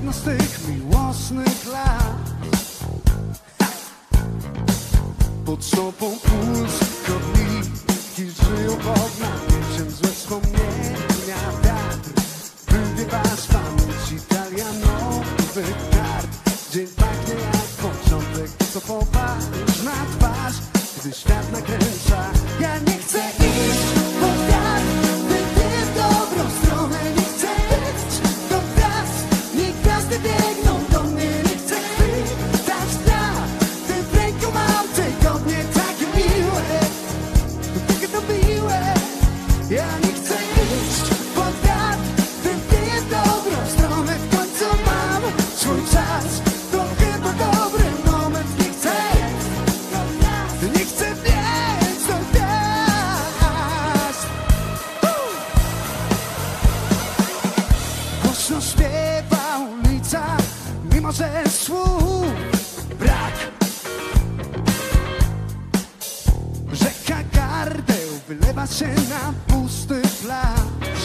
jedno z tych miłosnych lat. Pod sobą puls chodniki żyją pod napięciem, złe wspomnienia wiatr wywiewa z pamięci talianowych kart. Dzień pachnie jak początek, co poważna twarz, gdy świat nakręca. Ja nie chcę iść pod wiatr, ty w dobrą stronę. Nie chcę być do gwiazd, niech gwiazdy biegną do mnie. Nie chcę chwytać dna, ty w ręku mam tygodnie takie miłe, takie to miłe. Ja nie chcę iść pod wiatr, ty w dobrą stronę. W końcu mam swój czas, to chyba dobry moment. Nie chcę biec do gwiazd. Głośno śpiewa ulica, mimo że słów brak. Rzeka gardeł wylewa się na pusty plac.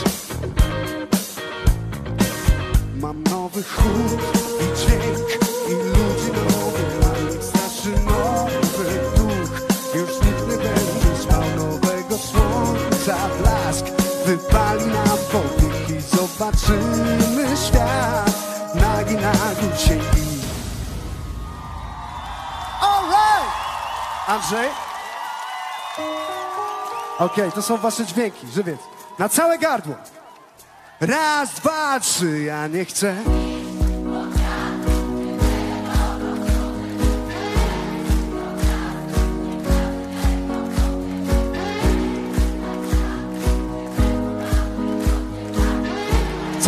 Mam nowy chód i dźwięk i ludzi nowy, a ich straszy nowy duch. Już nikt nie będzie spał, nowego słońca blask wypali nam powiew i zobaczymy świat nagi na dzisiaj. All right! Andrzej? Okej, to są wasze dźwięki, żywiec. Na całe gardło. Raz, dwa, trzy, ja nie chcę. Co?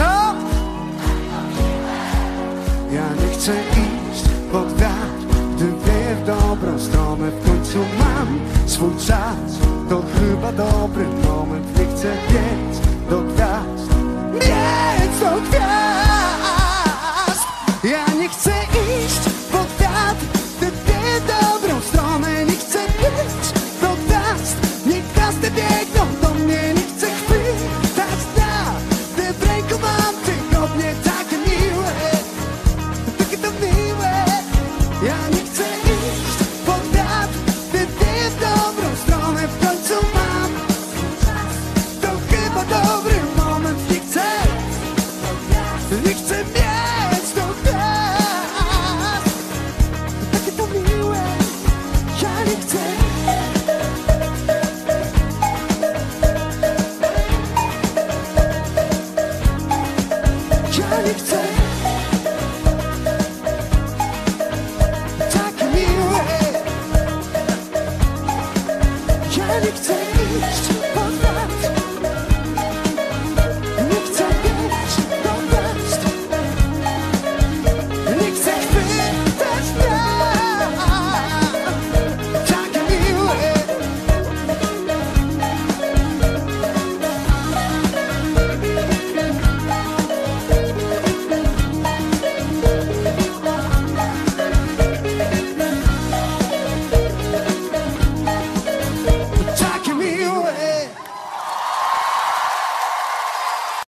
Ja nie chcę iść pod wiatr, gdy wieje w dobrą stronę. W końcu mam swój czas, to chyba dobry moment. Nie chcę biec do gwiazd, biec do gwiazd. Ja nie chcę iść pod wiatr, gdy wieje w dobrą stronę. Nie chcę biec do gwiazd, niech gwiazdy biegną do mnie. Nie chcę chwytać dna, gdy w ręku mam tygodnie takie miłe, takie to miłe. Ja nie chcę iść pod wiatr, gdy wieje w dobrą stronę. W końcu mam to chyba dobry moment. Nie chcę biec do gwiazd, takie to miłe. Ja nie chcę. Ja nie chcę.